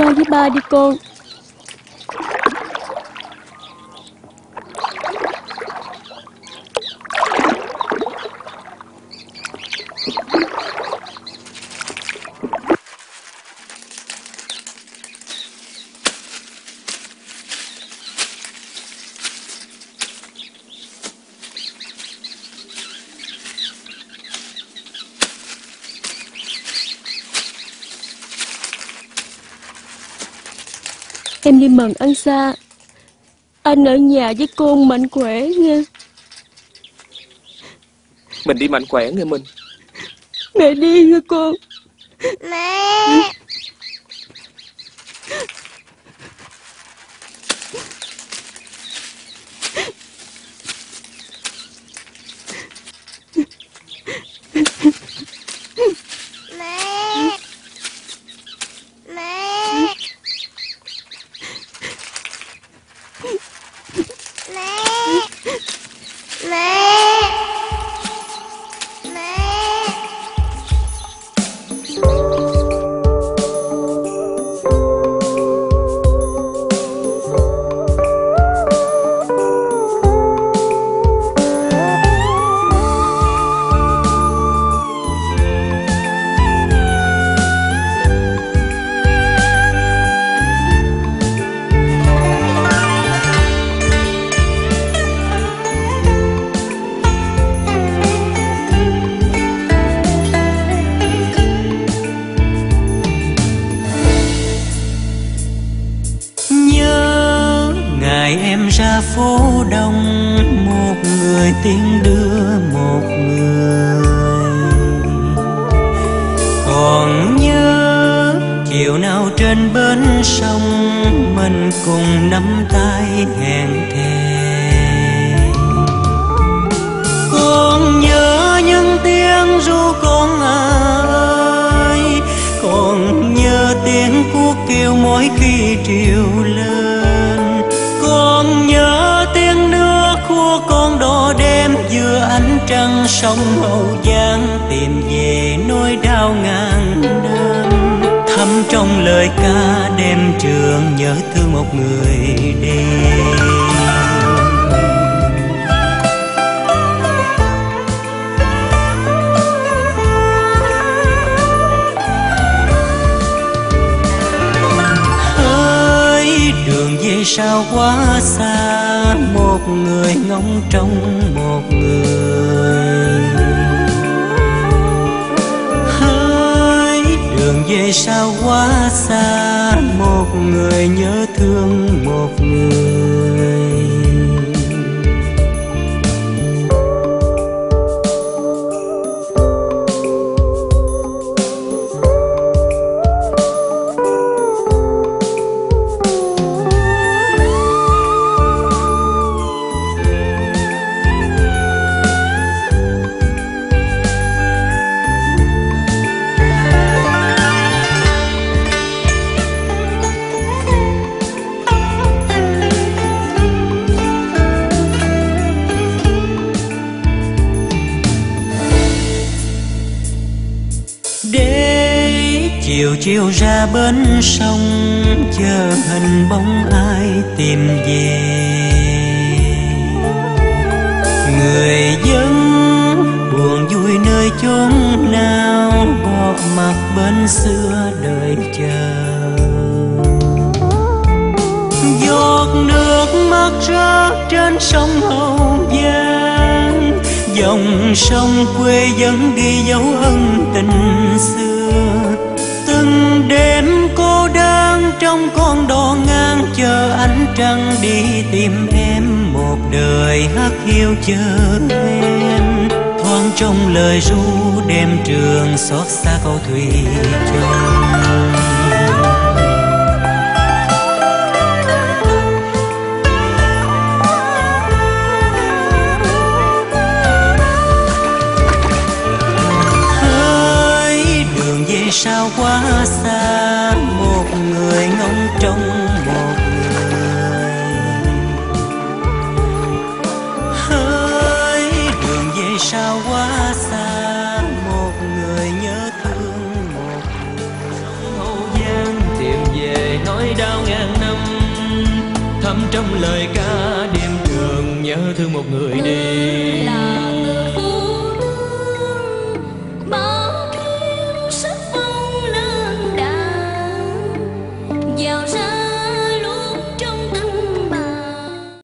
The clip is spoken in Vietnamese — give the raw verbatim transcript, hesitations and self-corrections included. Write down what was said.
ma với ba đi con. Em đi mần ăn xa, anh ở nhà với con mạnh khỏe nha. Mình đi mạnh khỏe nghe Minh. Mẹ đi nha con. Mẹ. phố đông một người tiếng đưa một người. Còn nhớ chiều nào trên bến sông mình cùng nắm tay hẹn thề. Còn nhớ những tiếng ru con ơi, còn nhớ tiếng cuốc kêu mỗi khi triều lên. Còn nhớ tiếng nước của con đò đêm giữa ánh trăng sông Hậu Giang tìm về nỗi đau ngàn năm. Thắm trong lời ca đêm trường nhớ thương một người đi. Đường về sao quá xa, một người ngóng trông một người. Hỡi đường về sao quá xa, một người nhớ thương một người. Chiều chiều ra bến sông chờ hình bóng ai tìm về. Người dân buồn vui nơi chốn nào, bỏ mặc bên xưa đợi chờ. Giọt nước mắt rớt trên sông Hậu Giang, dòng sông quê vẫn ghi dấu ân tình xưa. Từng đêm cô đơn trong con đò ngang chờ ánh trăng đi tìm em, một đời hát hiu chờ em. Thoáng trong lời ru đêm trường xót xa câu thủy chung. Sao quá xa, một người ngóng trông một người. Hỡi đường về sao quá xa, một người nhớ thương một người. Hậu Giang tìm về lời ca đêm trường nhớ thương một người đi.